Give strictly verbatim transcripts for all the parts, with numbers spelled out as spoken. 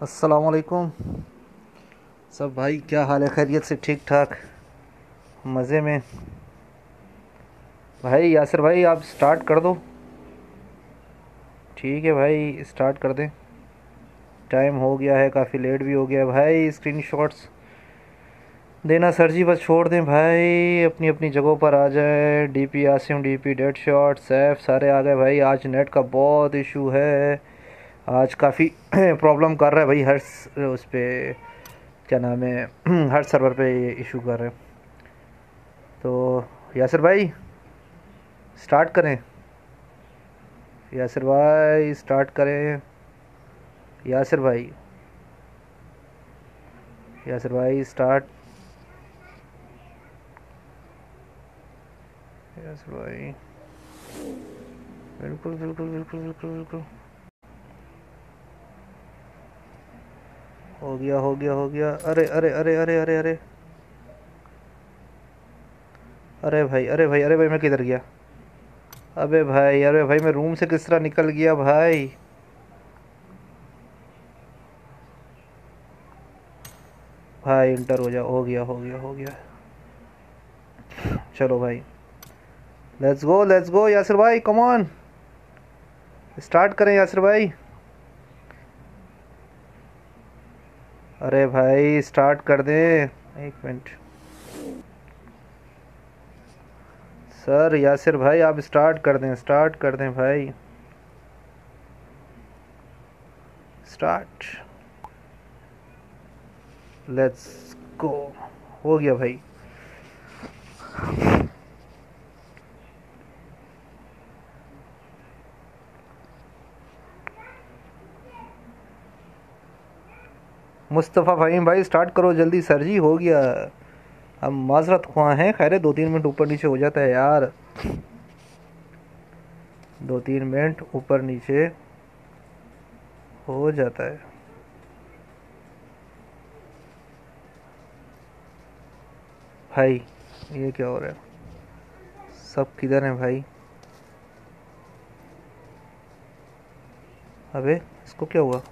अस्सलाम वालेकुम। सब भाई क्या हाल है? खैरियत से? ठीक ठाक? मज़े में? भाई यासिर भाई आप स्टार्ट कर दो। ठीक है भाई, स्टार्ट कर दें। टाइम हो गया है, काफ़ी लेट भी हो गया है भाई। स्क्रीन शॉट्स देना सर जी, बस छोड़ दें भाई, अपनी अपनी जगहों पर आ जाए। DP Asim, DP dead shot, Saif सारे आ गए भाई। आज नेट का बहुत इशू है, आज काफ़ी प्रॉब्लम कर रहा है भाई। हर स- उस पे क्या नाम है हर सर्वर पे ये इशू कर रहे हैं। तो यासिर भाई स्टार्ट करें। यासिर भाई स्टार्ट करें। यासिर भाई, यासिर भाई स्टार्ट। यासिर भाई बिल्कुल बिल्कुल बिल्कुल बिल्कुल बिल्कुल। हो गया हो गया हो गया। अरे अरे अरे अरे अरे अरे अरे भाई, अरे भाई, अरे भाई मैं किधर गया? अबे भाई, अरे भाई मैं रूम से किस तरह निकल गया भाई? भाई इंटर हो जा। हो गया हो गया हो गया। चलो भाई, let's go let's go Yasir भाई, कम ऑन। स्टार्ट करें यासिर भाई। अरे भाई स्टार्ट कर दें। एक मिनट सर। यासिर भाई आप स्टार्ट कर दें, स्टार्ट कर दें भाई। स्टार्ट। Let's go. हो गया भाई। मुस्तफ़ा फ़हीम भाई स्टार्ट करो जल्दी सर जी। हो गया। हम माजरत ख्वाह हैं, खैर है, दो तीन मिनट ऊपर नीचे हो जाता है यार। दो तीन मिनट ऊपर नीचे हो जाता है भाई। ये क्या हो रहा है? सब किधर हैं भाई? अबे इसको क्या हुआ?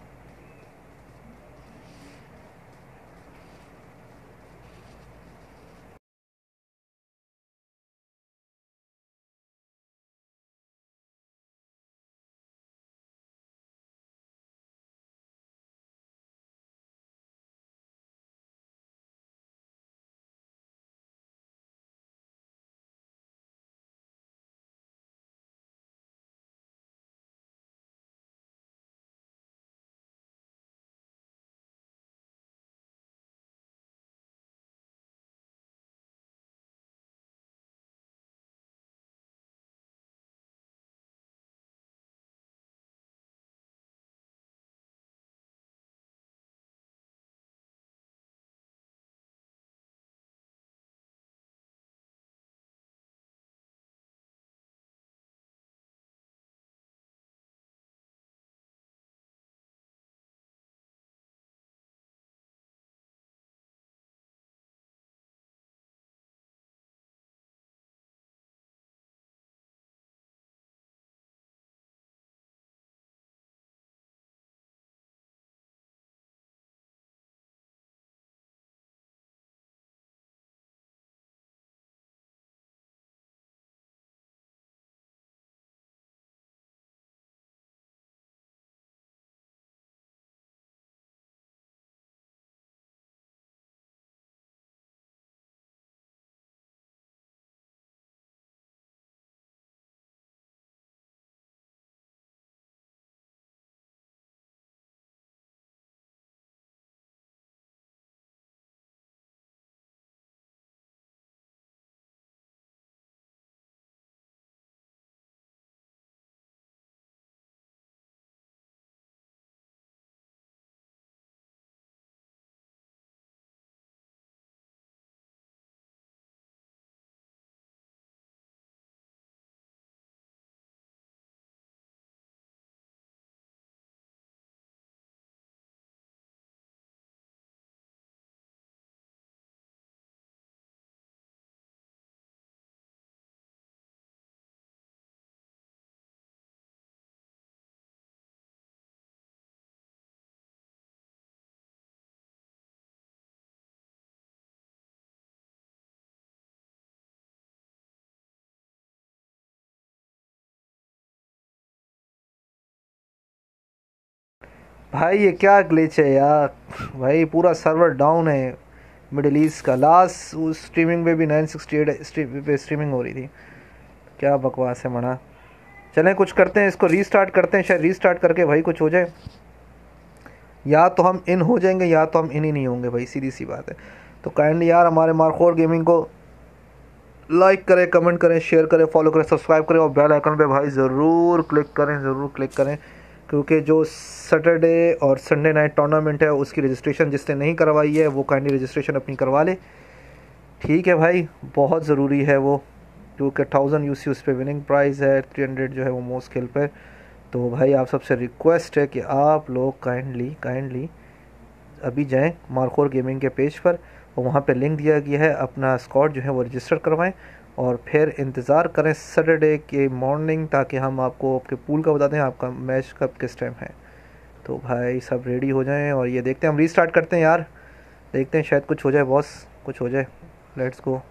भाई ये क्या ग्लिच है यार, भाई पूरा सर्वर डाउन है मिडिल ईस्ट का। लास्ट उस स्ट्रीमिंग पे भी नाइन सिक्सटी एट स्ट्रीम पे स्ट्रीमिंग हो रही थी। क्या बकवास है मना। चलें कुछ करते हैं, इसको रीस्टार्ट करते हैं, शायद रीस्टार्ट करके भाई कुछ हो जाए। या तो हम इन हो जाएंगे या तो हम इन ही नहीं होंगे भाई, सीधी सी बात है। तो काइंडली यार हमारे मार्कोर गेमिंग को लाइक करें, कमेंट करें, शेयर करें, फॉलो करें, सब्सक्राइब करें और बेल आइकन पे भाई ज़रूर क्लिक करें, ज़रूर क्लिक करें। क्योंकि जो सैटरडे और संडे नाइट टूर्नामेंट है उसकी रजिस्ट्रेशन जिसने नहीं करवाई है वो काइंडली रजिस्ट्रेशन अपनी करवा ले, ठीक है भाई, बहुत ज़रूरी है वो। क्योंकि थाउजेंड यू सी उस पर विनिंग प्राइज़ है, थ्री हंड्रेड जो है वो मोस्ट खेल पर। तो भाई आप सबसे रिक्वेस्ट है कि आप लोग काइंडली काइंडली अभी जाएं मार्कोर गेमिंग के पेज पर और वहाँ पे लिंक दिया गया है, अपना स्क्वाड जो है वो रजिस्टर करवाएं और फिर इंतज़ार करें सैटरडे के मॉर्निंग, ताकि हम आपको आपके पूल का बता दें आपका मैच कब किस टाइम है। तो भाई सब रेडी हो जाएं और ये देखते हैं, हम रीस्टार्ट करते हैं यार, देखते हैं शायद कुछ हो जाए बॉस, कुछ हो जाए। Let's go.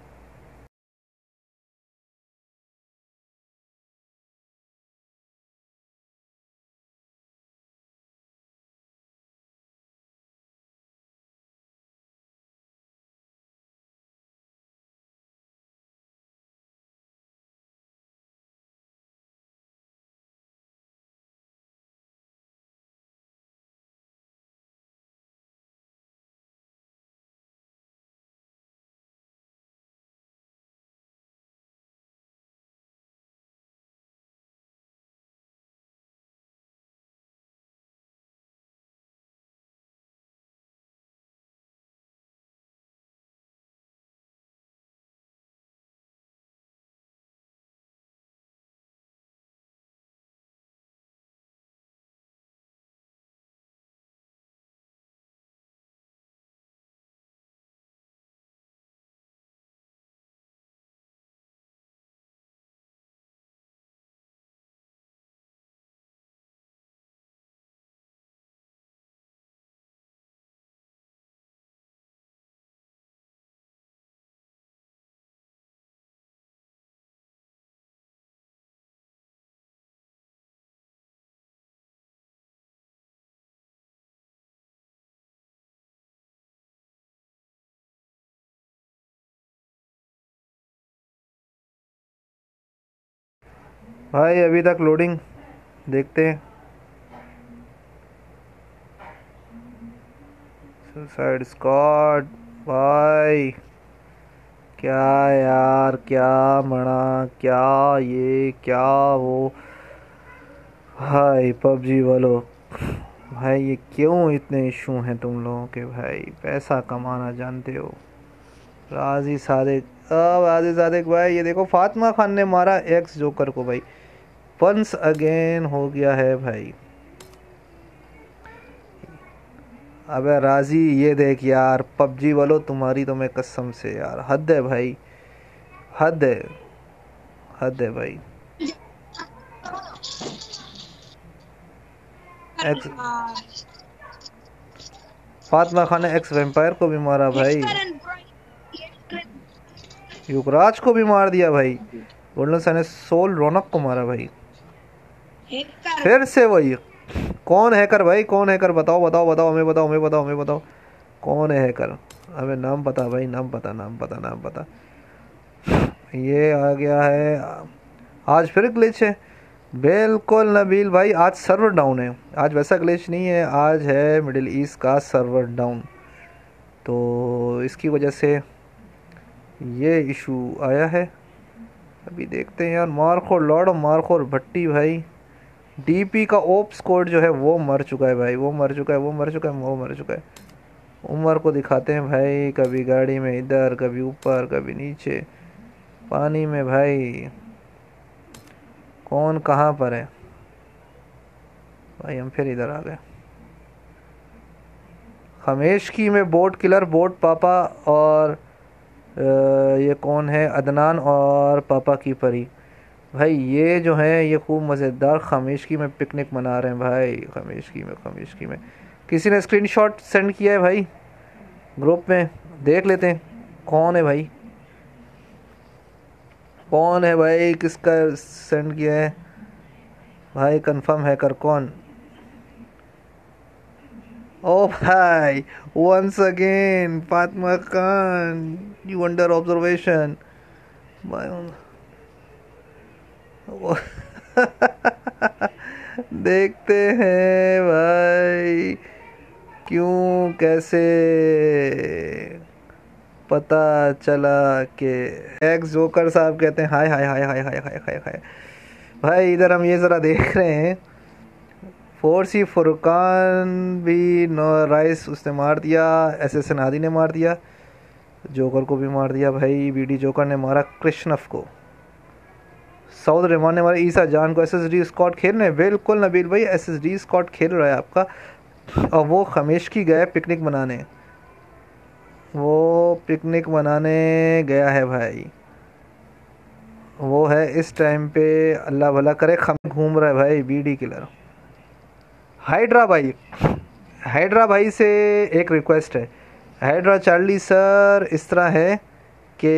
भाई अभी तक लोडिंग, देखते हैं। सुसाइड स्क्वाड भाई, क्या यार, क्या मना, क्या ये, क्या वो, भाई पबजी वालों, भाई ये क्यों इतने इशू हैं तुम लोगों के भाई, पैसा कमाना जानते हो। राजी सादिक, अब राजी सादिक भाई ये देखो फातिमा खान ने मारा एक्स जोकर को भाई, वंस अगेन हो गया है भाई। अबे राजी ये देख यार, पबजी वालों तुम्हारी तो मैं कसम से यार, हद है भाई, हद है, हद है भाई। एक्स फातिमा खान ने एक्स वेम्पायर को भी मारा भाई, युवराज को भी मार दिया भाई, गोल्डन सन ने सोल रौनक को मारा भाई। फिर से वही, कौन हैकर भाई, कौन हैकर, बताओ बताओ बताओ, हमें बताओ, हमें बताओ, हमें बताओ कौन है हैकर, हमें नाम पता भाई, नाम पता, नाम पता, नाम पता। ये आ गया है, आज फिर ग्लिच है। बिल्कुल नबील भाई, आज सर्वर डाउन है, आज वैसा ग्लिच नहीं है, आज है मिडिल ईस्ट का सर्वर डाउन। तो इसकी वजह से ये इशू आया है। अभी देखते हैं यार, मारखोर लॉर्ड मारखोर भट्टी भाई, डीपी का ओप्स कोड जो है वो मर चुका है भाई, वो मर चुका है, वो मर चुका है, वो मर चुका है। उमर को दिखाते हैं भाई, कभी गाड़ी में इधर, कभी ऊपर, कभी नीचे, पानी में भाई, कौन कहाँ पर है भाई। हम फिर इधर आ गए, खमेशकी में बोट किलर, बोट पापा और ये कौन है, अदनान और पापा की परी भाई, ये जो है ये खूब मज़ेदार खमेशकी में पिकनिक मना रहे हैं भाई, खमेशकी में, खमेशकी में। किसी ने स्क्रीनशॉट सेंड किया है भाई ग्रुप में, देख लेते हैं कौन है भाई, कौन है भाई, किसका सेंड किया है भाई, कंफर्म है कर कौन। ओ भाई, once again Fatima Khan, you under observation भाई। देखते हैं भाई क्यों कैसे पता चला कि एक्स जोकर साहब कहते हैं हाय हाय हाय हाय हाय हाय हाय हाय। भाई इधर हम ये ज़रा देख रहे हैं, फोर्सी फुरकान भी नो राइस उसने मार दिया, एस एस एन आदि ने मार दिया, जोकर को भी मार दिया भाई। बीडी जोकर ने मारा कृष्णफ को, सऊद रहमान ने मारा ईसा जान को। एस एस डी स्कॉट खेल रहे हैं, बिल्कुल नबील भाई, एस एस डी स्कॉट खेल रहा है आपका। और वो खमेशकी गया पिकनिक मनाने, वो पिकनिक मनाने गया है भाई। वो है इस टाइम पे, अल्लाह भला करे, खम घूम रहा है भाई बीडी किलर। हाइड्रा भाई, हाइड्रा भाई से एक रिक्वेस्ट है, हाइड्रा चार्ली सर, इस तरह है कि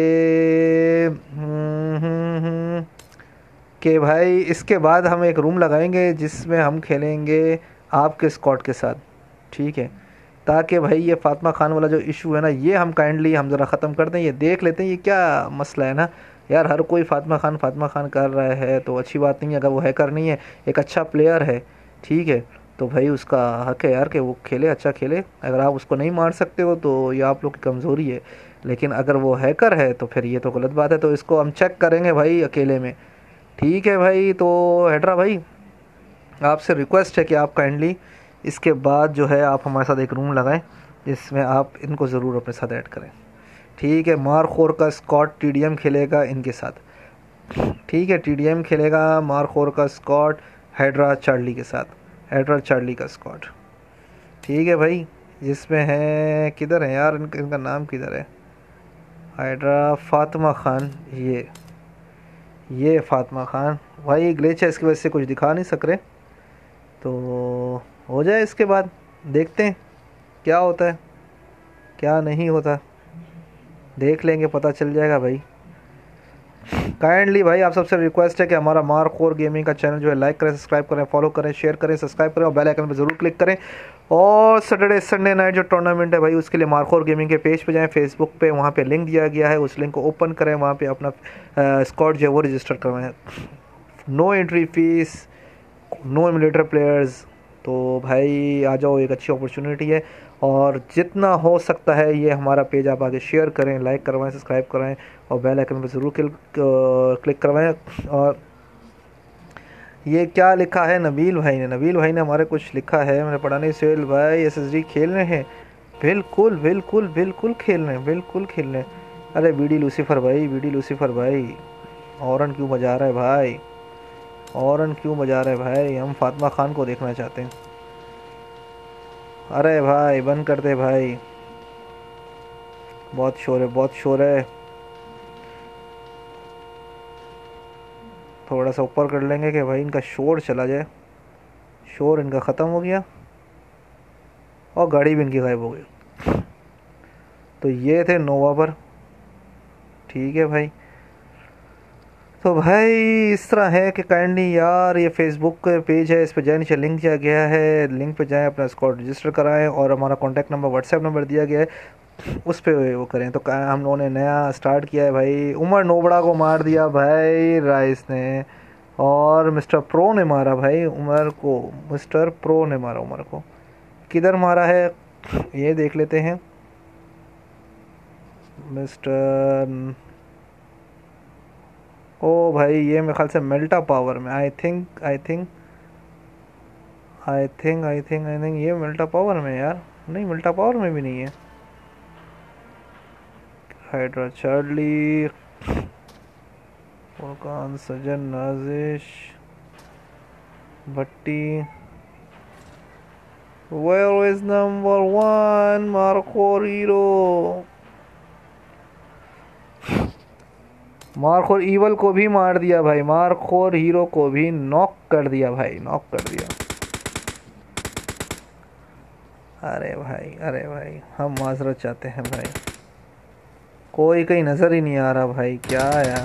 कि भाई इसके बाद हम एक रूम लगाएंगे जिसमें हम खेलेंगे आपके स्क्वाड के साथ, ठीक है, ताकि भाई ये फातिमा खान वाला जो इशू है ना, ये हम काइंडली हम ज़रा ख़त्म कर दें, ये देख लेते हैं ये क्या मसला है ना यार। हर कोई फातिमा खान फातिमा खान कर रहा है तो अच्छी बात नहीं है। अगर वो हैकर नहीं है, एक अच्छा प्लेयर है, ठीक है, तो भाई उसका हक है यार कि वो खेले, अच्छा खेले। अगर आप उसको नहीं मार सकते हो तो ये आप लोग की कमज़ोरी है, लेकिन अगर वो हैकर है तो फिर ये तो गलत बात है। तो इसको हम चेक करेंगे भाई अकेले में, ठीक है भाई। तो हेड्रा भाई आपसे रिक्वेस्ट है कि आप काइंडली इसके बाद जो है आप हमारे साथ एक रूम लगाएं जिसमें आप इनको ज़रूर अपने साथ ऐड करें, ठीक है। मारखोर का स्कॉट टीडीएम खेलेगा इनके साथ, ठीक है, टीडीएम खेलेगा मारखोर का स्कॉट हाइड्रा चार्ली के साथ, हाइड्रा चार्ली का स्कॉट, ठीक है भाई। जिसमें है, किधर है यार इनका, इनका नाम किधर है, हाइड्रा फातिमा खान, ये ये फातिमा खान भाई। ग्लिच है इसकी वजह से कुछ दिखा नहीं सक रहे, तो हो जाए इसके बाद देखते हैं क्या होता है क्या नहीं होता, देख लेंगे, पता चल जाएगा भाई। काइंडली भाई आप सबसे रिक्वेस्ट है कि हमारा मारखोर गेमिंग का चैनल जो है लाइक करें, सब्सक्राइब करें, फॉलो करें, शेयर करें, सब्सक्राइब करें और बेल आइकन पर ज़रूर क्लिक करें। और सैटरडे संडे नाइट जो टूर्नामेंट है भाई, उसके लिए मारखोर गेमिंग के पेज पे जाएं, फेसबुक पे, वहाँ पे लिंक दिया गया है, उस लिंक को ओपन करें, वहाँ पे अपना स्क्वाड जो है वो रजिस्टर करवाएं। No entry fees, no emulator players. तो भाई आ जाओ, एक अच्छी अपॉर्चुनिटी है। और जितना हो सकता है ये हमारा पेज आप आगे शेयर करें, लाइक करवाएं, सब्सक्राइब कराएं और बेल आइकन पर ज़रूर क्लिक करवाएं। और ये क्या लिखा है नबील भाई ने, नबील भाई ने हमारे कुछ लिखा है, मैंने पढ़ा नहीं। सोहेल भाई एसएसडी खेल रहे हैं, बिल्कुल बिल्कुल बिल्कुल खेल रहे हैं, बिल्कुल खेल रहे हैं। अरे बीडी लूसीफर भाई, बीडी लूसीफर भाई, औरन क्यों बजा रहा है भाई, औरन क्यों बजा रहे भाई, हम फातिमा खान को देखना चाहते हैं। अरे भाई बंद कर दे भाई, बहुत शोर है, बहुत शोर है। थोड़ा सा ऊपर कर लेंगे कि भाई इनका शोर चला जाए, शोर इनका ख़त्म हो गया और गाड़ी भी इनकी गायब हो गई। तो ये थे नोवा पर, ठीक है भाई। तो भाई इस तरह है कि काइंडली यार ये फेसबुक का पेज है, इस पर जाए, नीचे लिंक दिया गया है, लिंक पे जाएं, अपना स्क्वाड रजिस्टर कराएं और हमारा कॉन्टैक्ट नंबर, व्हाट्सएप नंबर दिया गया है, उस पर वो करें। तो हम लोगों ने नया स्टार्ट किया है भाई। उमर नोबड़ा को मार दिया भाई राइस ने, और मिस्टर प्रो ने मारा भाई उमर को, मिस्टर प्रो ने मारा उमर को। किधर मारा है ये देख लेते हैं। मिस्टर, ओ भाई ये मेरे ख्याल से मेल्टा पावर में, I think I think I think I think I think ये मेल्टा पावर में यार, नहीं मेल्टा पावर में भी नहीं है। Hydra Charlie, Furqan, Sajan, Nazish, Bhatti, where is number one Markhor hero. Markhor evil को भी मार दिया भाई, मारखोर हीरो को भी नॉक कर दिया भाई, नॉक कर दिया। अरे भाई अरे भाई हम माजरत चाहते हैं भाई, कोई कहीं नज़र ही नहीं आ रहा भाई, क्या यार।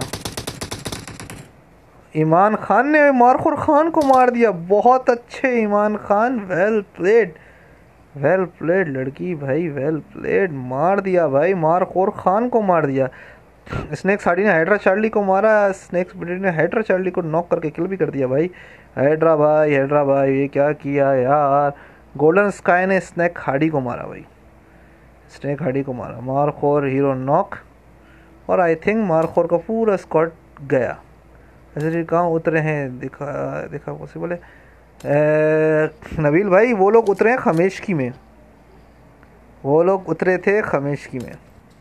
ईमान खान ने मारखोर खान को मार दिया, बहुत अच्छे Iman Khan, well played well played लड़की भाई, वेल प्लेड। मार दिया भाई, मारखोर खान को मार दिया। स्नेक साड़ी ने हाइड्रा चार्ली को मारा, स्नेक ने हाइड्रा चार्ली को नॉक करके किल भी कर दिया भाई। हाइड्रा भाई, हाइड्रा भाई ये क्या किया यार। गोल्डन स्काई ने स्नेक हार्डी को मारा भाई, स्नेक हार्डी को मारा। मारखोर हीरो नॉक, और आई थिंक मारखोर का पूरा स्क्वाड गया। ऐसे कहाँ उतरे हैं, दिखा दिखा पॉसिबल है। ए, नबील भाई वो लोग उतरे हैं खमेशकी में, वो लोग उतरे थे खमेशकी में।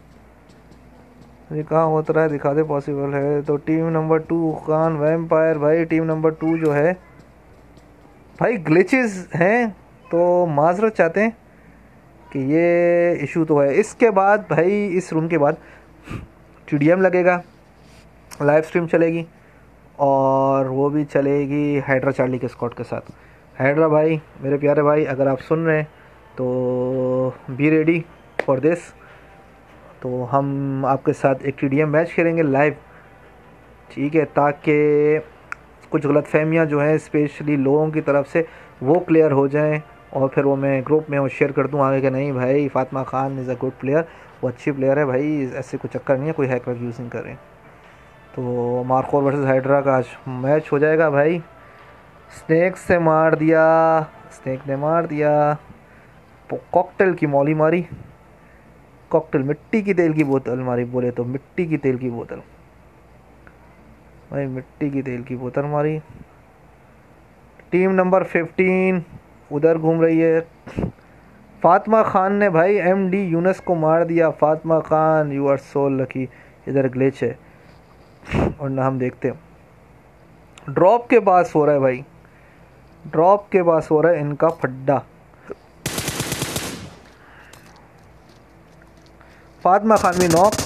ये कहाँ उतरा है, दिखा दे पॉसिबल है तो। Team number two Khan vampire भाई, टीम नंबर टू जो है भाई ग्लिचेस हैं, तो माजरत चाहते हैं कि ये इशू तो है। इसके बाद भाई, इस रूम के बाद टी डी एम लगेगा, लाइव स्ट्रीम चलेगी, और वो भी चलेगी हाइड्रा चार्ली के स्क्वाड के साथ। हाइड्रा भाई, मेरे प्यारे भाई, अगर आप सुन रहे हैं तो बी रेडी फॉर दिस। तो हम आपके साथ एक टी डी एम मैच खेलेंगे लाइव, ठीक है, ताकि कुछ गलतफहमियां जो हैं स्पेशली लोगों की तरफ से वो क्लियर हो जाएं, और फिर वो मैं ग्रुप में वो शेयर कर दूं आगे कि नहीं भाई Fatima Khan is a good player, वो अच्छी प्लेयर है भाई, ऐसे कोई चक्कर नहीं है, कोई हैकर यूजिंग करें। तो मार्कोर वर्सेस हाइड्रा का आज मैच हो जाएगा भाई। स्नेक से मार दिया, स्नेक ने मार दिया, कॉकटेल की मौली मारी, कॉकटेल मिट्टी की तेल की बोतल मारी, बोले तो मिट्टी की तेल की बोतल भाई, मिट्टी की तेल की बोतल मारी। टीम नंबर फिफ्टीन उधर घूम रही है। फातिमा खान ने भाई एम डी यूनस को मार दिया। Fatima Khan you are so lucky. इधर ग्लिच है, और ना हम देखते हैं ड्रॉप के पास हो रहा है भाई, ड्रॉप के पास हो रहा है इनका फड्डा। फातिमा खान भी नॉक।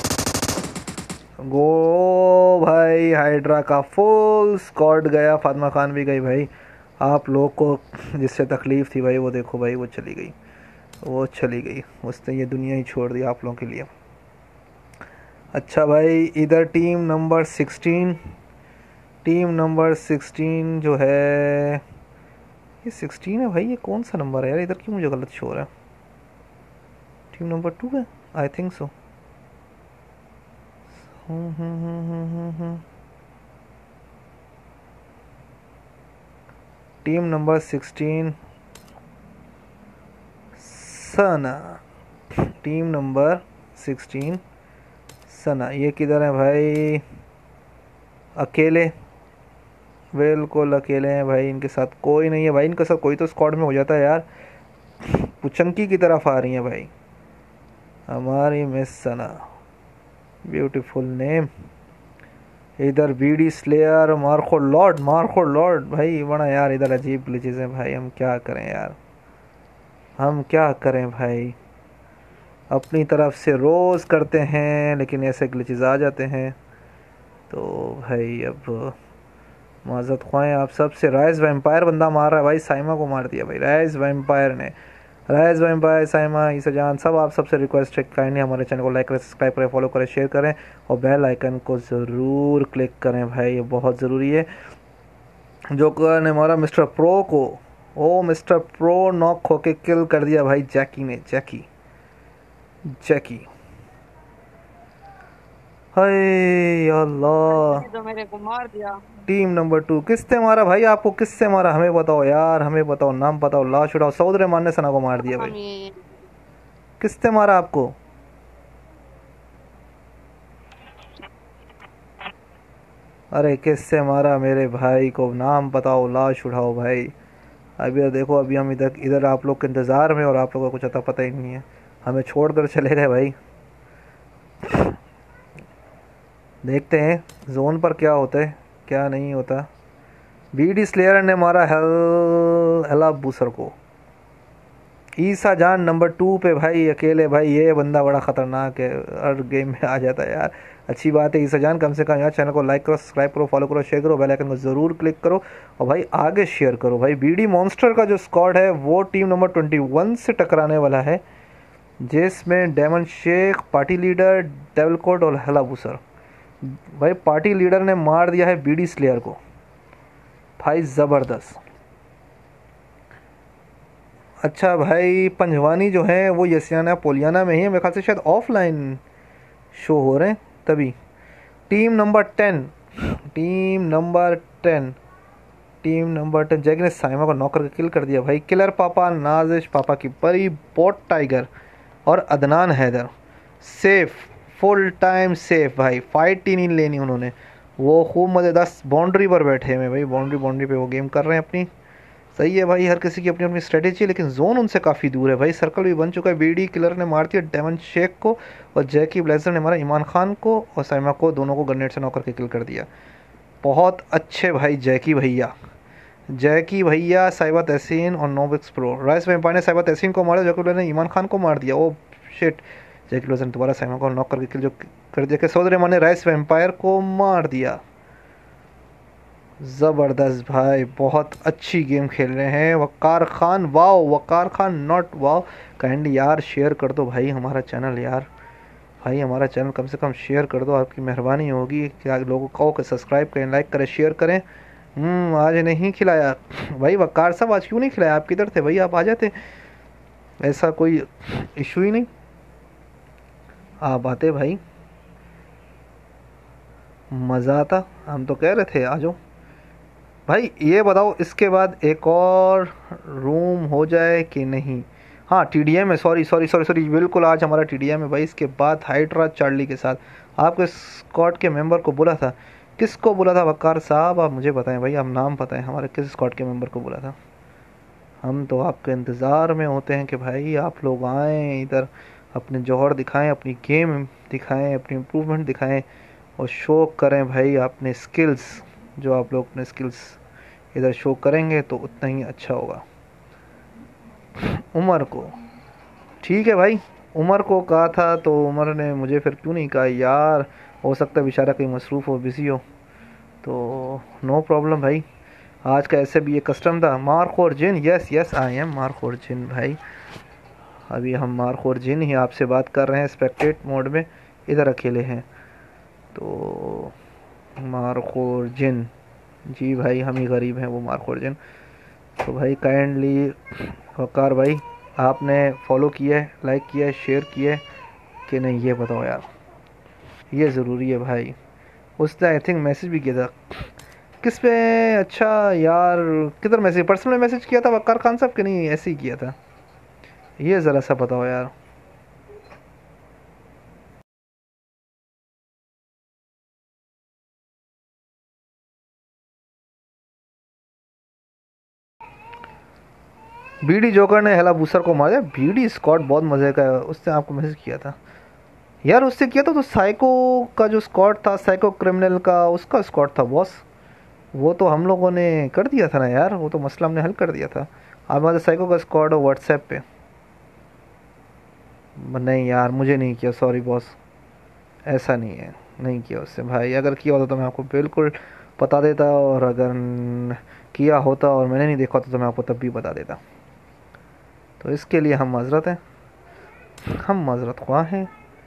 गो भाई, हाइड्रा का फुल स्क्वाड गया, फातिमा खान भी गई भाई। आप लोग को जिससे तकलीफ थी भाई, वो देखो भाई, वो चली गई, वो चली गई, उसने ये दुनिया ही छोड़ दी आप लोगों के लिए। अच्छा भाई, इधर team number sixteen, team number sixteen जो है, ये सिक्सटीन है भाई, ये कौन सा नंबर है यार, इधर क्यों मुझे गलत शो हो रहा है। टीम नंबर टू है, I think so. Team number sixteen Sana, team number sixteen Sana, ये किधर है भाई, अकेले, बिल्कुल अकेले हैं भाई, इनके साथ कोई नहीं है भाई, इनके साथ कोई तो स्क्वाड में हो जाता है यार। पुचंकी की तरफ आ रही है भाई हमारी मिस सना, ब्यूटीफुल नेम। इधर BD slayer, Marco lord, Marco lord भाई, बड़ा यार इधर अजीब ग्लिचेस हैं भाई, हम क्या करें यार, हम क्या करें भाई, अपनी तरफ से रोज़ करते हैं लेकिन ऐसे ग्लिचेस आ जाते हैं। तो भाई अब माजरत ख्वाएं आप सब से। राइज वैम्पायर बंदा मार रहा है भाई, साइमा को मार दिया भाई, राइज वैम्पायर ने, राइज वैम्पायर, साइमा, ईसा जान, सब आप सबसे रिक्वेस्ट है काइंडली हमारे चैनल को लाइक करें, सब्सक्राइब करें, फॉलो करें, शेयर करें, और बेल आइकन को ज़रूर क्लिक करें भाई, ये बहुत ज़रूरी है। जोकर ने मारा मिस्टर प्रो को, ओ मिस्टर प्रो नॉक होके किल कर दिया भाई जैकी ने, जैकी जैकी हाय अल्लाह, तो मेरे को मार दिया। टीम नंबर टू किससे मारा भाई, आपको किससे मारा हमें बताओ यार, हमें बताओ, नाम बताओ, लाश उठाओ। सऊद रहमान ने सना को मार दिया भाई, किससे मारा आपको, अरे किससे मारा मेरे भाई को, नाम बताओ, लाश उठाओ भाई। अभी देखो, अभी हम इधर इधर आप लोग के इंतज़ार में, और आप लोगों को कुछ अता पता ही नहीं है, हमें छोड़ कर चले गए भाई। देखते हैं जोन पर क्या होता है क्या नहीं होता। बीडी स्लेयर ने मारा हेल हेला बूसर को। ईसा जान नंबर टू पे भाई, अकेले भाई, ये बंदा बड़ा ख़तरनाक है, हर गेम में आ जाता है यार। अच्छी बात है ईसा जान, कम से कम यार चैनल को लाइक करो, सब्सक्राइब करो, फॉलो करो, शेयर करो, बेल आइकन को ज़रूर क्लिक करो, और भाई आगे शेयर करो भाई। बीडी मॉन्स्टर का जो स्क्वाड है वो टीम नंबर ट्वेंटी वन से टकराने वाला है, जिसमें demon Sheikh, party leader, devil code और हेला बूसर। भाई पार्टी लीडर ने मार दिया है बीडी स्लेयर को भाई, ज़बरदस्त। अच्छा भाई, पंजवानी जो है वो यसियाना पोलियाना में ही है मेरे ख्याल से, शायद ऑफलाइन शो हो रहे हैं तभी। Team number ten, team number ten, team number ten. Jack ने साइमा को नॉक करके किल कर दिया भाई। किलर पापा, नाजिश पापा की परी, बोट टाइगर और Adnan Haider safe, full time safe भाई। फाइट ही नहीं लेनी उन्होंने, वो खूब मज़ेदार बाउंड्री पर बैठे हुए भाई, बाउंड्री बाउंड्री पे वो गेम कर रहे हैं अपनी। सही है भाई, हर किसी की अपनी अपनी स्ट्रेटेजी है, लेकिन जोन उनसे काफ़ी दूर है भाई। सर्कल भी बन चुका है। बीडी किलर ने मार दिया डेमन शेख को, और जैकी ब्लेजर ने मारा ईमान खान को और साइमा को, दोनों को ग्रेनेड से नॉक करके किल कर दिया। बहुत अच्छे भाई जैकी भैया, जैकी भैया, साइबा तहसीन और नोबिक्स प्रो। राइस वेम्पायर ने साइबा तहसीन को मारा, जैकी ब्लेजर ने ईमान खान को मार दिया। ओ शिट, जैकी ब्लेजर ने दोबारा साइमा को नॉक करके किल जो कर दिया कि सौदर रहमान ने राइस वेम्पायर को मार दिया। ज़बरदस्त भाई, बहुत अच्छी गेम खेल रहे हैं। Waqar Khan, wow Waqar Khan not wow. Kindly यार शेयर कर दो भाई हमारा चैनल, यार भाई हमारा चैनल कम से कम शेयर कर दो, आपकी मेहरबानी होगी। क्या लोगों को कहो कि सब्सक्राइब करें, लाइक करें, शेयर करें। हम्म आज नहीं खिलाया भाई वक़ार साहब, आज क्यों नहीं खिलाया? आप किधर थे भाई? आप आ जाते, ऐसा कोई इशू ही नहीं, आप आते भाई, मज़ा आता। हम तो कह रहे थे आ जाओ भाई। ये बताओ इसके बाद एक और रूम हो जाए कि नहीं? हाँ टीडीएम है, सॉरी सॉरी सॉरी सॉरी बिल्कुल आज हमारा टीडीएम है भाई। इसके बाद हाइड्रा चार्ली के साथ। आपके स्क्वाड के मेंबर को बोला था, किसको बोला था वक़ार साहब? आप मुझे बताएं भाई, आप नाम बताएं हमारे, किस स्क्वाड के मेंबर को बोला था? हम तो आपके इंतज़ार में होते हैं कि भाई आप लोग आएँ इधर, अपने जौहर दिखाएं, अपनी गेम दिखाएं, अपनी इम्प्रूवमेंट दिखाएं और शो करें भाई अपने स्किल्स। जो आप लोग अपने स्किल्स इधर शो करेंगे तो उतना ही अच्छा होगा। उमर को ठीक है भाई, उमर को कहा था तो उमर ने मुझे फिर क्यों नहीं कहा यार? हो सकता है बेचारा कहीं मसरूफ़ हो, बिज़ी हो, तो नो प्रॉब्लम भाई। आज का ऐसे भी ये कस्टम था। मारखोर जिन, yes yes I am Markhor जिन भाई। अभी हम मारखोर जिन ही आपसे बात कर रहे हैं स्पेक्टेट मोड में, इधर अकेले हैं। तो मारखोर जिन, जी भाई हम ही गरीब हैं, वो मारखोर जिन। तो भाई काइंडली वक़ार भाई, आपने फॉलो किया है, लाइक किया है, शेयर किया है कि नहीं ये बताओ यार, ये ज़रूरी है भाई। उसने आई थिंक मैसेज भी किया था, किस पे? अच्छा यार किधर मैसेज, पर्सनल मैसेज किया था वक़ार खान साहब कि नहीं ऐसे ही किया था? ये ज़रा सा बताओ यार। बीडी जोकर ने हेला बूसर को मारा। बीडी स्क्वाड बहुत मज़े का है, उसने आपको मैसेज किया था यार, उससे किया था तो साइको का जो स्क्वाड था, साइको क्रिमिनल का, उसका स्क्वाड था बॉस। वो तो हम लोगों ने कर दिया था ना यार, वो तो मसला हमने हल कर दिया था। आप हमारे साइको का स्क्वाड हो व्हाट्सएप पे? नहीं यार मुझे नहीं किया, सॉरी बॉस, ऐसा नहीं है, नहीं किया उससे भाई। अगर किया होता तो मैं आपको बिल्कुल बता देता, और अगर किया होता और मैंने नहीं देखा होता तो मैं आपको तब भी बता देता। तो इसके लिए हम माजरत हैं, हम माजरत ख्वाह हैं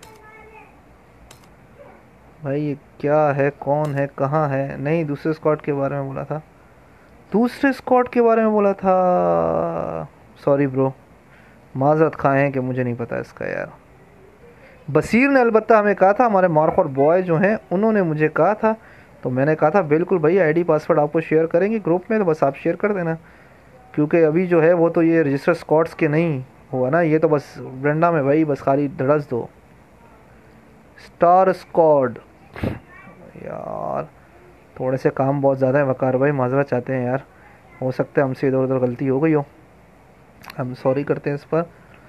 भाई। ये क्या है, कौन है, कहाँ है? नहीं दूसरे स्क्वाड के बारे में बोला था, दूसरे स्क्वाड के बारे में बोला था। सॉरी ब्रो, माजरत खाएँ हैं कि मुझे नहीं पता इसका यार। बसीर ने अलबत्ता हमें कहा था, हमारे मार्खोर बॉय जो हैं उन्होंने मुझे कहा था, तो मैंने कहा था बिल्कुल भाई आईडी पासवर्ड आपको शेयर करेंगे ग्रुप में, तो बस आप शेयर कर देना। क्योंकि अभी जो है वो तो ये रजिस्टर स्क्वाड्स के नहीं हुआ ना, ये तो बस ब्रेंडा में भाई बस खाली धड़स दो। स्टार स्क्वाड यार, थोड़े से काम बहुत ज़्यादा है वकार भाई, माजरा चाहते हैं यार, हो सकता है हमसे इधर उधर गलती हो गई हो, हम सॉरी करते हैं इस पर।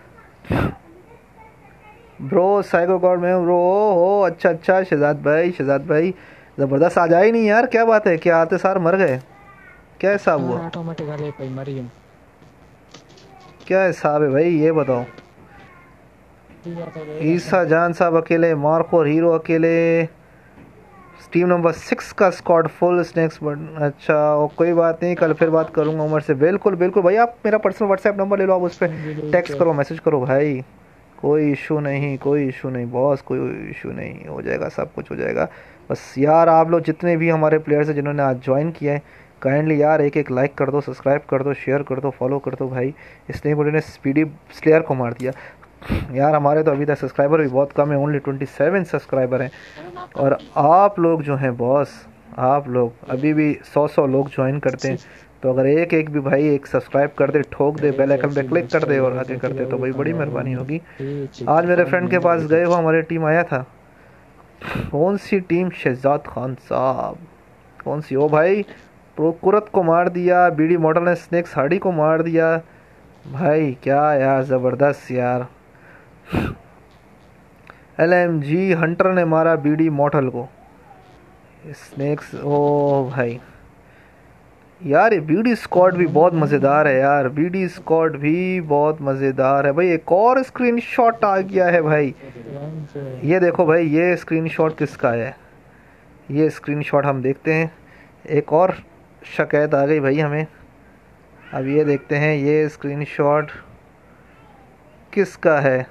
ब्रो साइको गॉड में ब्रो हो, अच्छा अच्छा शहजाद भाई, शहजाद भाई ज़बरदस्त, आ जाए नहीं यार, क्या बात है, क्या आते सार मर गए, क्या हिसाब हुआ? ऑटोमेटिक वाले पे मरी हूं, क्या हिसाब है भाई ये बताओ? ईसा जान साहब अकेले, मार्को हीरो अकेले, टीम नंबर सिक्स का स्क्वाड फुल, स्नैक्स बटन। अच्छा और कोई बात नहीं, कल फिर बात करूंगा उमर से। बिल्कुल बिल्कुल भाई, आप मेरा पर्सनल व्हाट्सएप नंबर ले लो, आप उस पर टेक्स्ट करो, मैसेज करो भाई, कोई इशू नहीं, कोई इशू नहीं बॉस, कोई इशू नहीं, हो जाएगा, सब कुछ हो जाएगा। बस यार आप लोग जितने भी हमारे प्लेयर्स हैं जिन्होंने आज ज्वाइन किया है, काइंडली यार एक एक लाइक कर दो, सब्सक्राइब कर दो, शेयर कर दो, फॉलो कर दो भाई। स्नेक बॉडी ने स्पीडी स्लेयर को मार दिया यार। हमारे तो अभी तक सब्सक्राइबर भी बहुत कम है, ओनली ट्वेंटी सेवन सब्सक्राइबर हैं। और आप लोग जो हैं बॉस, आप लोग अभी भी सौ सौ लोग ज्वाइन करते हैं, तो अगर एक एक भी भाई एक सब्सक्राइब कर दे, ठोक दे, बेल आइकन पे क्लिक कर दे और आगे कर दे तो भाई बड़ी मेहरबानी होगी। आज मेरे फ्रेंड के पास गए हो, हमारी टीम आया था। कौन सी टीम? शहजाद खान साहब। कौन सी? ओ भाई प्रोकुरत को मार दिया, बीडी मॉडल ने स्नेक साड़ी को मार दिया भाई। क्या यार ज़बरदस्त यार। एल एम जी हंटर ने मारा बीडी मॉडल को। स्नेक्स ओ भाई यार, ये बीडी स्क्वाड भी बहुत मज़ेदार है यार। बीडी स्क्वाड भी बहुत मज़ेदार है भाई। एक और स्क्रीनशॉट आ गया है भाई। ये देखो भाई, ये स्क्रीनशॉट किसका है? ये स्क्रीनशॉट हम देखते हैं। एक और शिकायत आ गई भाई हमें। अब ये देखते हैं ये स्क्रीनशॉट किसका है।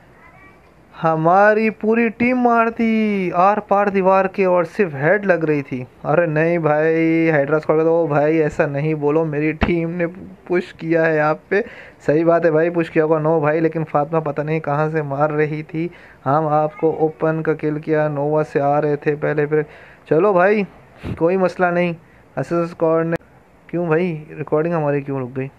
हमारी पूरी टीम मार दी आर पार दीवार के और सिर्फ हेड लग रही थी। अरे नहीं भाई, हाइड्रा स्क्वाड दो भाई, ऐसा नहीं बोलो। मेरी टीम ने पुश किया है यहाँ पे। सही बात है भाई, पुश किया होगा नो भाई, लेकिन फातिमा पता नहीं कहाँ से मार रही थी। हम आपको ओपन का किल किया, नोवा से आ रहे थे पहले। फिर चलो भाई कोई मसला नहीं। असिस्ट स्क्वाड ने क्यों भाई रिकॉर्डिंग हमारी क्यों रुक गई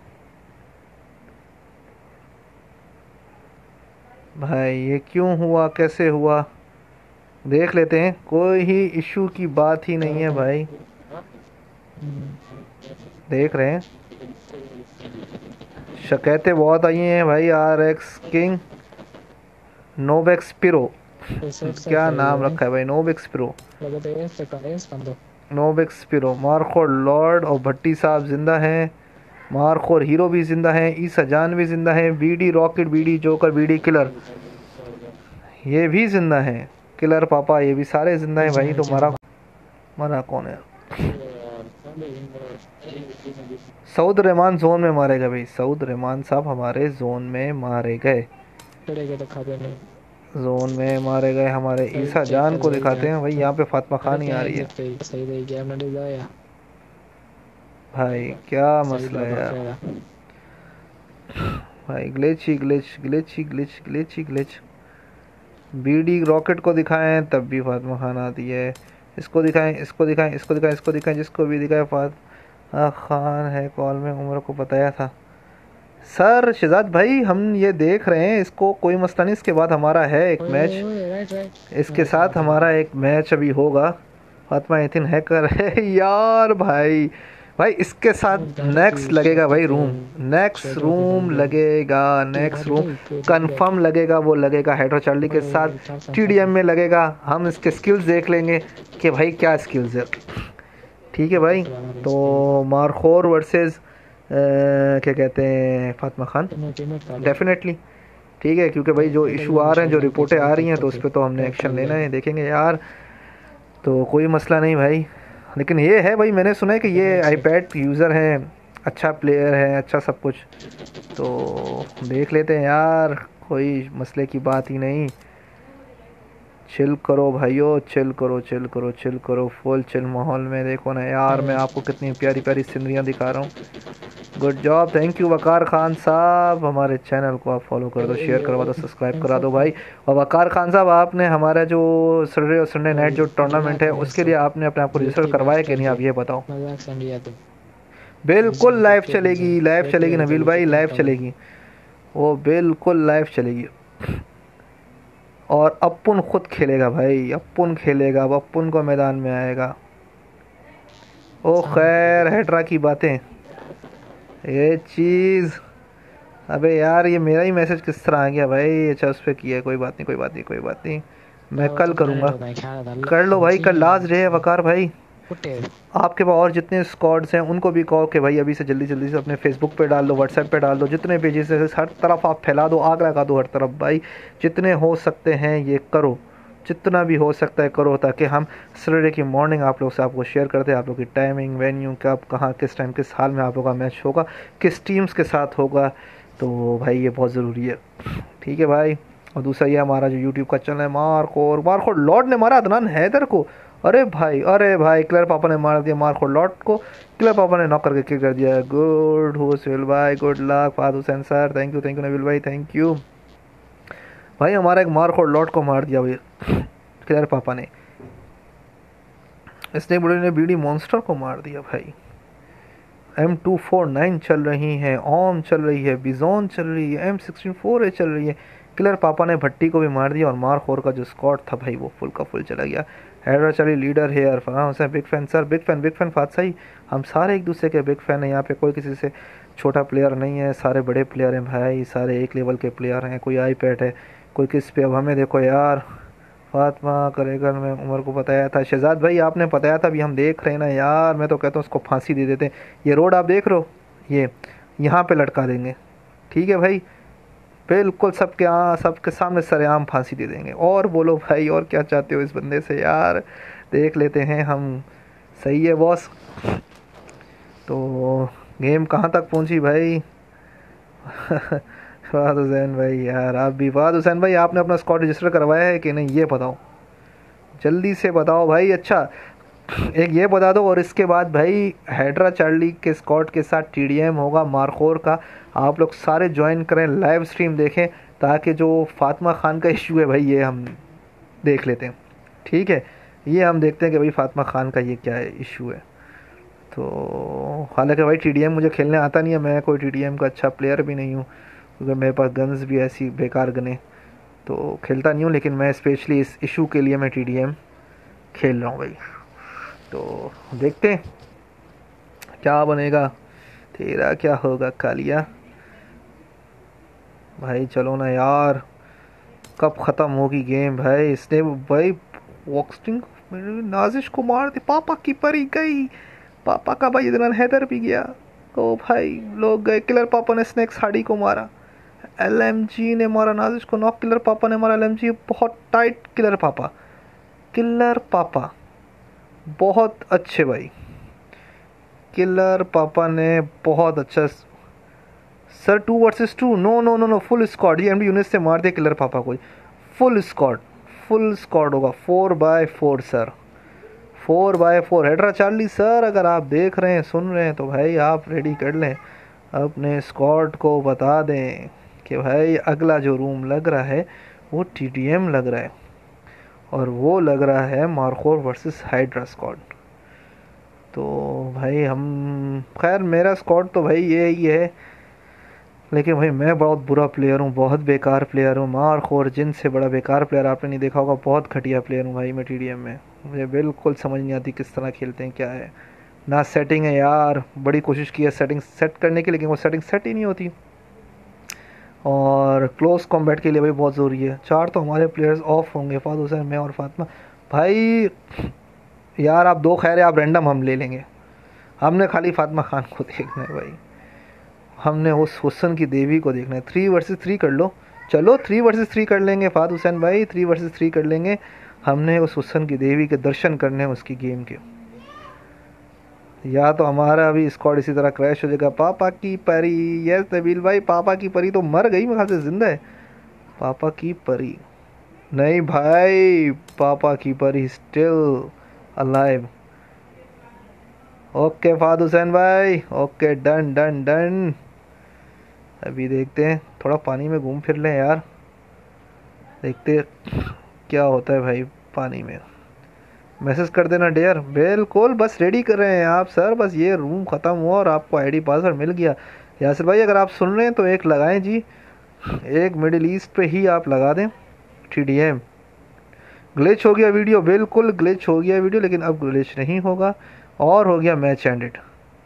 भाई? ये क्यों हुआ, कैसे हुआ, देख लेते हैं। कोई ही इशू की बात ही नहीं है भाई, देख रहे हैं। शिकायतें बहुत आई हैं भाई। आर एक्स किंग नोबेक्स पिरो, क्या नाम रखा है भाई? नोबेक्स पिरो, नोबेक्स पिरो। मारखोर लॉर्ड और भट्टी साहब जिंदा हैं। मारखोर हीरो भी जिंदा हैं। ईसा जान भी जिंदा है। BD rocket, BD joker, BD killer ये भी जिंदा हैं। किलर पापा ये भी सारे जिंदा हैं भाई। तो मरा मरा कौन है? सऊद रहमान जोन में मारे गए भाई। सऊद रहमान साहब हमारे जोन में मारे गए, जोन में मारे गए। हमारे ईसा जान को दिखाते हैं भाई। यहाँ पे फातिमा खान ही आ रही है भाई। क्या मसला है यार भाई? ग्लिच ही ग्लिच, ग्लिच ही ग्लिच, ग्लिच ही ग्लिच। बीडी रॉकेट को दिखाएं तब भी फातिमा खान आती है। इसको दिखाएं, इसको दिखाएं, इसको दिखाएं, इसको दिखाएं, जिसको भी दिखाएं फातिमा खान है कॉल में। उम्र को बताया था सर। शहजाद भाई हम ये देख रहे हैं, इसको कोई मसला नहीं। इसके बाद हमारा है एक मैच, इसके साथ हमारा एक मैच अभी होगा। फातिमा एथिन हैकर है यार भाई। भाई इसके साथ नेक्स्ट लगेगा भाई रूम, नेक्स्ट रूम लगेगा, नेक्स्ट रूम कंफर्म लगेगा। वो लगेगा हाइड्रो चार्ली के साथ टीडीएम में लगेगा। हम इसके स्किल्स देख लेंगे कि भाई क्या स्किल्स है। ठीक है भाई। तो मारखोर वर्सेस क्या कहते हैं फातिमा खान, डेफिनेटली ठीक है। क्योंकि भाई जो इशू आ रहे हैं, जो रिपोर्टें आ रही हैं, तो उस पर तो हमने एक्शन लेना है। देखेंगे यार, तो कोई मसला नहीं भाई। लेकिन ये है भाई, मैंने सुना है कि ये आईपैड यूज़र है, अच्छा प्लेयर है, अच्छा सब कुछ। तो देख लेते हैं यार, कोई मसले की बात ही नहीं। चिल करो भाइयों, चिल करो, चिल करो, चिल करो, फुल चिल माहौल में। देखो ना यार, मैं आपको कितनी प्यारी प्यारी सीनरियाँ दिखा रहा हूँ। Good job, thank you Waqar Khan साहब। हमारे चैनल को आप फॉलो कर दो, शेयर करवा दो, सब्सक्राइब करा दो भाई। और वकार खान साहब, आपने हमारा जो सैटरडे और संडे नाइट जो टूर्नामेंट है, उसके लिए आपने अपने आप को रजिस्टर करवाया कि नहीं, आप ये बताओ। बिल्कुल लाइव चलेगी, लाइव चलेगी नबील भाई, लाइव चलेगी, वो बिल्कुल लाइव चलेगी। और अपुन खुद खेलेगा भाई, अपुन खेलेगा। अब अपुन को मैदान में आएगा। ओ खैर, हेड्रा की बातें, ये चीज़। अबे यार, ये मेरा ही मैसेज किस तरह आ गया भाई? अच्छा उस पर किया, कोई बात नहीं, कोई बात नहीं, कोई बात नहीं, मैं कल करूँगा। कर लो भाई, कल लास्ट डे है वकार भाई। आपके पास और जितने स्क्वाड्स हैं उनको भी कहो कि भाई अभी से जल्दी जल्दी से अपने फेसबुक पे डाल दो, व्हाट्सएप पे डाल दो, जितने पेजेस है हर तरफ आप फैला दो, आग लगा दो हर तरफ भाई। जितने हो सकते हैं ये करो, जितना भी हो सकता है करो, ताकि हम सैटरडे की मॉर्निंग आप लोग से आपको शेयर करते हैं, आप लोग की टाइमिंग, वेन्यू, कब, कहाँ, किस टाइम, किस हाल में आप लोग का मैच होगा, किस टीम्स के साथ होगा। तो भाई ये बहुत ज़रूरी है। ठीक है भाई। और दूसरा ये हमारा जो यूट्यूब का चैनल है, मारखोर मारखोर लॉर्ड ने मारा अदनान हैदर को। अरे भाई, अरे भाई, किलर पापा ने मार दिया मार खोड़ लॉट को। किलर पापा ने नॉक करके किल कर दिया। गुड हो सुहेल भाई, good luck. Fahad Hussain sir thank you, thank you. Nabeel भाई थैंक यू। भाई हमारा एक मार खोड़ लॉट को मार दिया भाई किलर पापा ने। स्नेक बुढ़े ने बीडी मॉन्स्टर को मार दिया भाई। एम टू फोर नाइन चल रही है, ओम चल रही है, बिजोन चल रही है, एम सिक्सटीन फोर ए चल रही है। किलर पापा ने भट्टी को भी मार दिया और मार खोर का जो स्कॉट था भाई वो फुल का फुल चला गया। हैदरा चली लीडर है यार। Farhan Hussain big fan sir, big fan big fan फादशाह ही। हम सारे एक दूसरे के बिग फैन हैं। यहाँ पे कोई किसी से छोटा प्लेयर नहीं है, सारे बड़े प्लेयर हैं भाई, सारे एक लेवल के प्लेयर हैं। कोई आई पैड है, कोई किस पे। अब हमें देखो यार, फातिमा करेगर में उमर को बताया था। शहजाद भाई आपने बताया था, अभी हम देख रहे हैं ना यार। मैं तो कहता हूँ उसको फांसी दे देते। ये रोड आप देख रहे हो, ये यहाँ पे लटका देंगे, ठीक है भाई, बिल्कुल सबके यहाँ सबके सामने सरेआम फांसी दे देंगे। और बोलो भाई, और क्या चाहते हो इस बंदे से यार, देख लेते हैं हम। सही है बॉस। तो गेम कहाँ तक पहुँची भाई फवाद हुसैन भाई यार, आप भी फवाद हुसैन भाई आपने अपना स्कॉट रजिस्टर करवाया है कि नहीं, ये बताओ, जल्दी से बताओ भाई। अच्छा एक ये बता दो, और इसके बाद भाई हैदरा चार्ली के स्कॉट के साथ टीडीएम होगा मारखोर का। आप लोग सारे ज्वाइन करें, लाइव स्ट्रीम देखें, ताकि जो फातिमा खान का इशू है भाई ये हम देख लेते हैं, ठीक है। ये हम देखते हैं कि भाई फातिमा खान का ये क्या है इशू है। तो हालांकि भाई टीडीएम मुझे खेलने आता नहीं है, मैं कोई टीडीएम का अच्छा प्लेयर भी नहीं हूँ, क्योंकि मेरे पास गन्स भी ऐसी बेकार गने, तो खेलता नहीं हूँ। लेकिन मैं स्पेशली इस इशू के लिए मैं टीडीएम खेल रहा हूँ भाई। तो देखते हैं क्या बनेगा, तेरा क्या होगा कालिया भाई। चलो ना यार, कब ख़त्म होगी गेम भाई। इसने भाई बॉक्सिंग नाजिश को मार दी, पापा की परी गई, पापा का भाई इधर हैदर भी गया। तो भाई लोग गए, किलर पापा ने स्नेक्स हार्डी को मारा, एलएमजी ने मारा नाजिश को नॉक, किलर पापा ने मारा एलएमजी। बहुत टाइट किलर पापा, किलर पापा बहुत अच्छे भाई, किलर पापा ने बहुत अच्छा। Sir two versus two, no no no no, full squad. ये एमडी यूनिट से मार दिया किलर पापा को, फुल स्क्वाड, फुल स्क्वाड होगा। Four by four sir, four by four. हैदरा चार्ली सर अगर आप देख रहे हैं सुन रहे हैं तो भाई आप रेडी कर लें, अपने स्क्वाड को बता दें कि भाई अगला जो रूम लग रहा है वो टीडीएम लग रहा है, और वो लग रहा है मारखोर वर्सेस हाइड्रा स्क्वाड। तो भाई हम, खैर मेरा स्क्वाड तो भाई ये ही है, लेकिन भाई मैं बहुत बुरा प्लेयर हूँ, बहुत बेकार प्लेयर हूँ। मारखोर जिन से बड़ा बेकार प्लेयर आपने नहीं देखा होगा, बहुत घटिया प्लेयर हूँ भाई मैं टीडीएम में। मुझे बिल्कुल समझ नहीं आती किस तरह खेलते हैं, क्या है ना सेटिंग है यार। बड़ी कोशिश की है सेटिंग सेट करने की, लेकिन वो सेटिंग सेट ही नहीं होती। और क्लोज कॉम्बैट के लिए भाई बहुत ज़रूरी है। चार तो हमारे प्लेयर्स ऑफ होंगे, फाद हुसैन, मैं और फातिमा भाई। यार आप दो खैर है, आप रैंडम हम ले लेंगे, हमने खाली फातिमा खान को देखना है भाई, हमने उस हुसन की देवी को देखना है। थ्री वर्सेस थ्री कर लो, चलो थ्री वर्सेस थ्री कर लेंगे फाद हुसैन भाई, थ्री वर्सेस थ्री कर लेंगे। हमने उस हुसन की देवी के दर्शन करने हैं उसकी गेम के। या तो हमारा अभी स्क्वाड इसी तरह क्रैश हो जाएगा। पापा की परी, यस नबील भाई, पापा की परी तो मर गई, मेरे ख्याल से जिंदा है। पापा की परी नहीं भाई, पापा की परी still alive. Okay Fahad Hussain भाई, ओके डन डन डन। अभी देखते हैं, थोड़ा पानी में घूम फिर लें यार, देखते क्या होता है भाई पानी में। मैसेज कर देना डेयर, बिल्कुल बस रेडी कर रहे हैं आप सर, बस ये रूम ख़त्म हुआ और आपको आईडी पासवर्ड मिल गया। यासिर भाई अगर आप सुन रहे हैं तो एक लगाएं जी, एक मिडिल ईस्ट पे ही आप लगा दें टीडीएम। ग्लिच हो गया वीडियो, बिल्कुल ग्लिच हो गया वीडियो, लेकिन अब ग्लिच नहीं होगा और हो गया मैच एंडेड।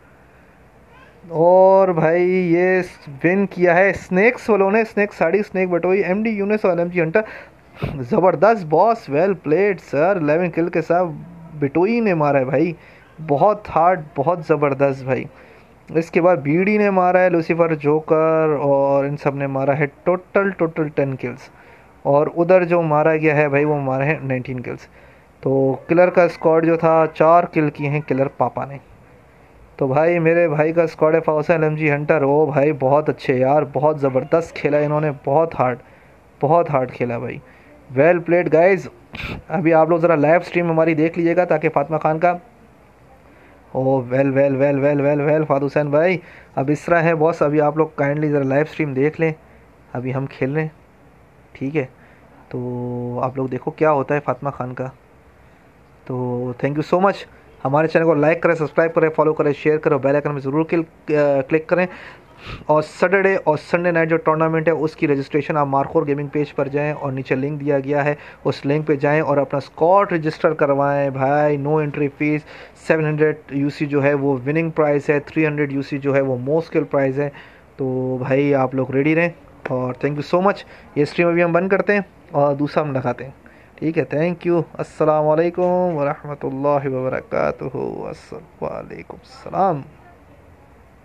और भाई ये विन किया है स्नेक्स वालों ने, स्नेक साड़ी स्नेक बटोई, एमडी यूनिस और एलएमजी हंटर। ज़बरदस्त boss, well played sir. Eleven kill के साथ बिटोई ने मारा है भाई, बहुत हार्ड, बहुत ज़बरदस्त भाई। इसके बाद बीडी ने मारा है, लूसीफर, जोकर और इन सब ने मारा है टोटल टोटल टेन किल्स। और उधर जो मारा गया है भाई वो मारा है नाइनटीन किल्स। तो किलर का स्क्वाड जो था चार किल किए हैं किलर पापा ने। तो भाई मेरे भाई का स्क्वाड है फाउसा एलएमजी हंटर, ओ भाई बहुत अच्छे यार, बहुत ज़बरदस्त खेला इन्होंने, बहुत हार्ड बहुत हार्ड खेला भाई। Well played guys. अभी आप लोग ज़रा लाइव स्ट्रीम हमारी देख लीजिएगा ताकि फातिमा खान का। ओ well well well well well well Fahad Hussain भाई, अब इस तरह है बॉस, अभी आप लोग काइंडली ज़रा लाइव स्ट्रीम देख लें, अभी हम खेल रहे हैं, ठीक है। तो आप लोग देखो क्या होता है फातिमा खान का। तो थैंक यू सो मच। हमारे चैनल को लाइक करें, सब्सक्राइब करें, फॉलो करें, शेयर करें, बेल आइकन में ज़रूर क्लिक करें। और सैटरडे और संडे नाइट जो टूर्नामेंट है उसकी रजिस्ट्रेशन आप मार्कोर गेमिंग पेज पर जाएं और नीचे लिंक दिया गया है, उस लिंक पे जाएं और अपना स्क्वाड रजिस्टर करवाएं भाई। No entry fee. Seven hundred UC जो है वो विनिंग प्राइस है, थ्री हंड्रेड यूसी जो है वो मोस्ट स्किल प्राइस है। तो भाई आप लोग रेडी रहें और थैंक यू सो मच। ये स्ट्रीम अभी हम बंद करते हैं और दूसरा हम दिखाते हैं, ठीक है। Thank you. अस्सलाम वालेकुम वरहमतुल्लाहि वबरकातुहू। अस्सलाम वालेकुम सलाम।